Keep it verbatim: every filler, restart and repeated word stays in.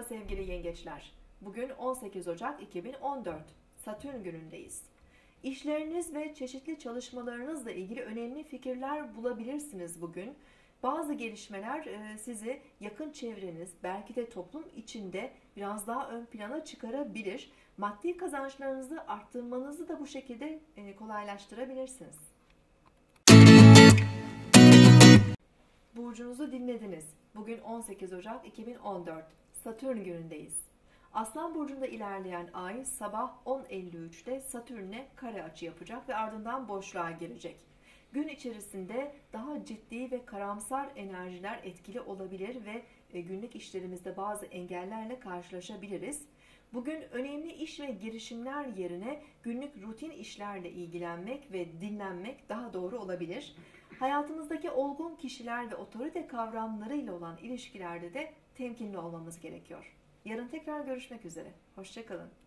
sevgili yengeçler. Bugün on sekiz Ocak iki bin on dört. Satürn günündeyiz. İşleriniz ve çeşitli çalışmalarınızla ilgili önemli fikirler bulabilirsiniz bugün. Bazı gelişmeler sizi yakın çevreniz, belki de toplum içinde biraz daha ön plana çıkarabilir. Maddi kazançlarınızı arttırmanızı da bu şekilde kolaylaştırabilirsiniz. Burcunuzu dinlediniz. Bugün on sekiz Ocak iki bin on dört. Satürn günündeyiz. Aslan burcunda ilerleyen ay sabah on elli üçte Satürn'e kare açı yapacak ve ardından boşluğa girecek. Gün içerisinde daha ciddi ve karamsar enerjiler etkili olabilir ve günlük işlerimizde bazı engellerle karşılaşabiliriz. Bugün önemli iş ve girişimler yerine günlük rutin işlerle ilgilenmek ve dinlenmek daha doğru olabilir. Hayatımızdaki olgun kişiler ve otorite kavramlarıyla olan ilişkilerde de temkinli olmamız gerekiyor. Yarın tekrar görüşmek üzere. Hoşça kalın.